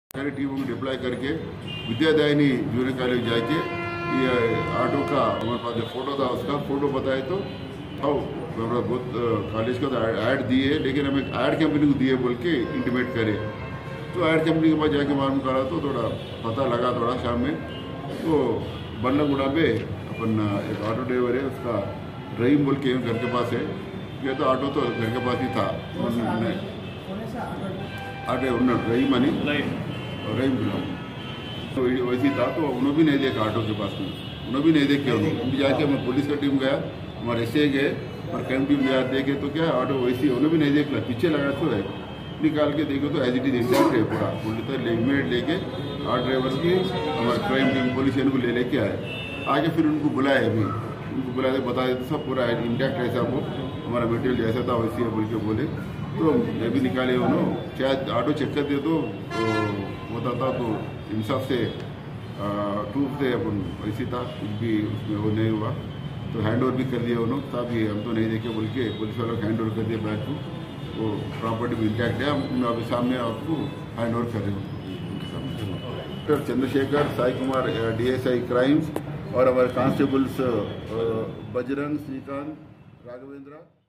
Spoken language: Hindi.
सारी टीमों को डिप्लॉय करके विद्यादायिनी जूनियर कॉलेज जाके ये ऑटो का हमारे पास जो फोटो था उसका फोटो बताए तो बहुत कॉलेज का तो ऐड दिए, लेकिन हमें ऐड कंपनी को दिए बोल के इंटीमेट करे। तो ऐड कंपनी के पास जाके मालूम करा तो थोड़ा पता लगा थोड़ा शाम में, तो बल्लागुड़ा पे अपन एक ऑटो ड्राइवर है, उसका रहीम बोल के घर के पास है। ये तो ऑटो तो घर के पास ही था, ऑटो रहीम अनि रहीम तो वैसे था। तो उन्होंने भी नहीं देखा ऑटो के पास में, उन्होंने भी नहीं देखे। उन्होंने जाके मैं पुलिस का टीम गया, हमारे एसआई गए और क्राइम टीम गया, देखे तो क्या ऑटो वैसे उन्होंने भी नहीं देखा, पीछे लगा तो है, निकाल के देखो तो एज इट इज इंटैक्ट है पूरा। पुलिस इमीडिएट लेके ऑटो ड्राइवर की हमारे क्राइम टीम पुलिस इनको लेके आए। आगे फिर उनको बुलाए, अभी उनको बुलाए बता देते सब पूरा इंटैक्ट है, सब हमारा मटेरियल जैसा था वैसे है बोल के बोले। तो ये भी निकाले उन्होंने, शायद ऑटो चेक करते तो होता था, तो इंसाफ से टूब से अपन वैसे था, कुछ भी उसमें वो नहीं हुआ। तो हैंड ओवर भी कर दिया उन्होंने, साहब ये हम तो नहीं देखे बोल के पुलिस वालों को हैंड ओवर कर दिया बैग को। वो प्रॉपर्टी भी इंटैक्ट है, हम अभी सामने आपको हैंड ओवर कर रहे हैं। Doctor Chandrashekhar, Sai Kumar DSI crimes और हमारे कांस्टेबल्स बजरंग, श्रीकांत, राघवेंद्र।